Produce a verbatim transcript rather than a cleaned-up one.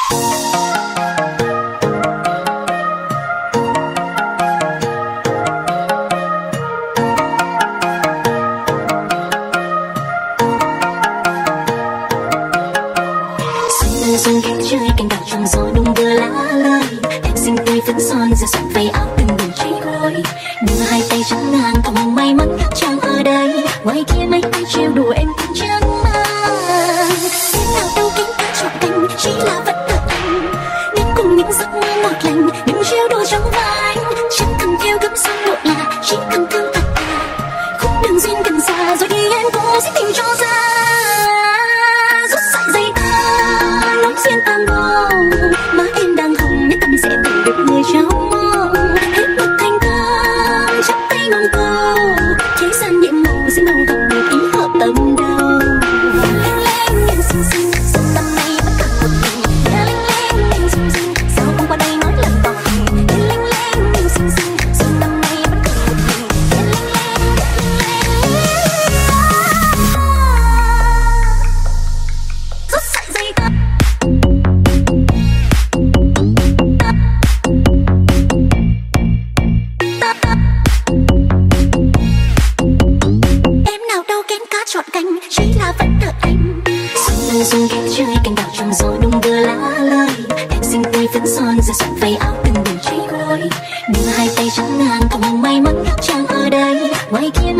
Xuân ghé chơi cành đào trong gió đung đưa lá lơi, em xinh tươi phấn son giờ soạn váy áo từng đường cháy khói, đưa hai tay trắng ngang cầu mong may mắn gặp chàng ở đây. Ngoài kia mấy ai trêu đùa em cũng chẳng mang, em nào đâu cánh cá chọn cành chỉ là vật tự anh, đến cùng những giấc mơ ngọt lành đừng trêu đùa trong vai. Chẳng cần theo gấm son một là chỉ cần thương thật thà, khúc đường duyên gần xa rồi thì em cũng sẽ tìm cho ra. Rút sợi dây nối duyên tango má em đang hồng nên tâm sẽ tìm được người trong mong. Hết một thành công chắp tay ngóng câu thế gian nhiệm màu sẽ đâu gặp được ý hợp tâm đâu. Lênh lênh em xinh xinh sao năm nay vẫn còn một mình. Lênh lênh em xinh xinh sao không qua đây nói lần tỏ tình. Lênh lênh em xinh xinh sao năm nay vẫn còn một mình. Lênh lênh rút sợi dây ta. Chọn cành chỉ là vẫn đợi anh. Xuân xuân ghé chơi cành đào trong gió đung đưa lá lơi, em xinh tươi phấn son giờ soạn váy áo từng đường cháy khói, đưa hai tay trắng ngang cầu mong may mắn gặp chàng ở đây. Ngoài kia